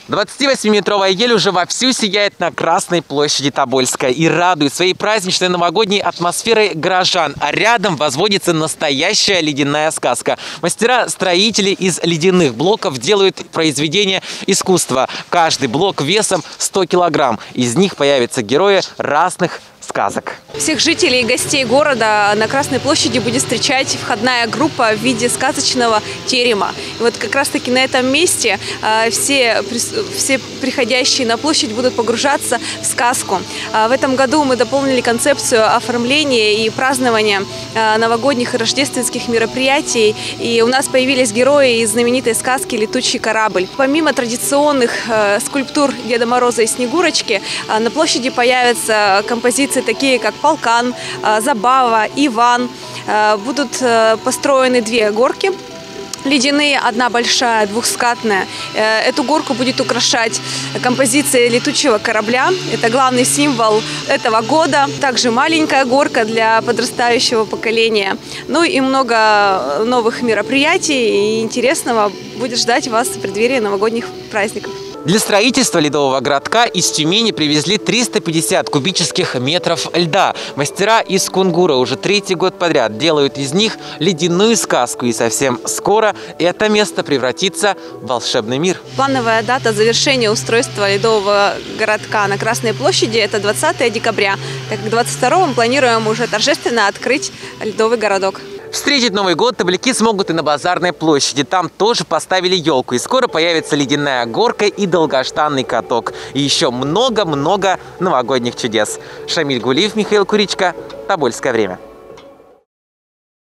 28-метровая ель уже вовсю сияет на Красной площади Тобольска и радует своей праздничной новогодней атмосферой горожан. А рядом возводится настоящая ледяная сказка. Мастера-строители из ледяных блоков делают произведения искусства. Каждый блок весом 100 килограмм. Из них появятся герои разных сказок. Всех жителей и гостей города на Красной площади будет встречать входная группа в виде сказочного терема. И вот как раз-таки на этом месте все приходящие на площадь будут погружаться в сказку. В этом году мы дополнили концепцию оформления и празднования новогодних и рождественских мероприятий. И у нас появились герои из знаменитой сказки «Летучий корабль». Помимо традиционных скульптур Деда Мороза и Снегурочки, на площади появятся композиции такие, как «Полкан», «Забава», «Иван». Будут построены две горки ледяные, одна большая, двухскатная. Эту горку будет украшать композиция летучего корабля. Это главный символ этого года. Также маленькая горка для подрастающего поколения. Ну и много новых мероприятий и интересного будет ждать вас в преддверии новогодних праздников. Для строительства ледового городка из Тюмени привезли 350 кубических метров льда. Мастера из Кунгура уже третий год подряд делают из них ледяную сказку. И совсем скоро это место превратится в волшебный мир. Плановая дата завершения устройства ледового городка на Красной площади – это 20 декабря. Так как 22 мы планируем уже торжественно открыть ледовый городок. Встретить Новый год тобольки смогут и на Базарной площади. Там тоже поставили елку. И скоро появится ледяная горка и долгожданный каток. И еще много-много новогодних чудес. Шамиль Гулиев, Михаил Куричка. Тобольское время.